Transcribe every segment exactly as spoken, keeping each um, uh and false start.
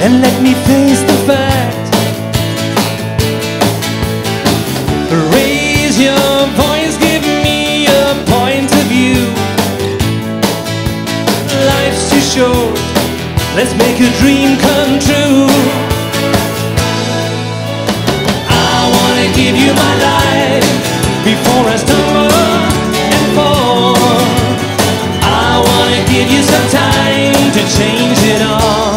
and let me face the fact. Raise your voice, give me a point of view. Life's too short, let's make a dream come true. I wanna give you my life before I stumble and fall. I wanna give you some time to change it all.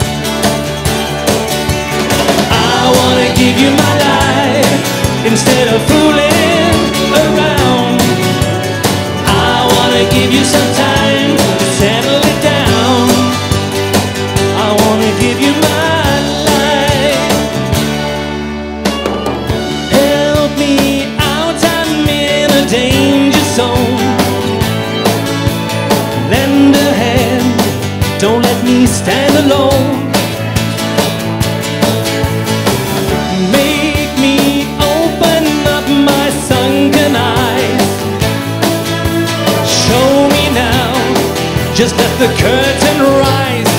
I wanna give you my life instead of fooling around. I wanna give you some time to settle it down. I wanna give you my life. Help me out, I'm in a danger zone. Lend a hand, don't let me stand alone. Make me open up my sunken eyes. Show me now, just let the curtain rise.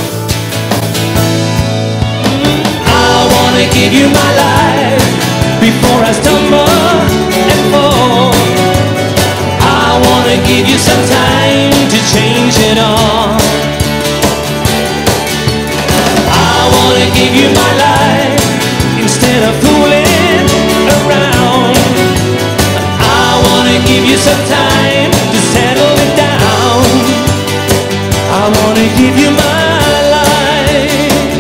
Mm, I wanna give you my life before I stumble and fall. I wanna give you some time to change it all. I wanna give you my life instead of fooling around. I wanna give you some time to settle it down. I wanna give you my life.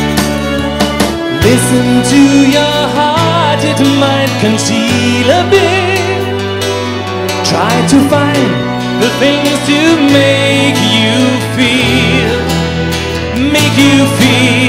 Listen to your heart, it might conceal a bit. Try to find the things to make you feel, make you feel.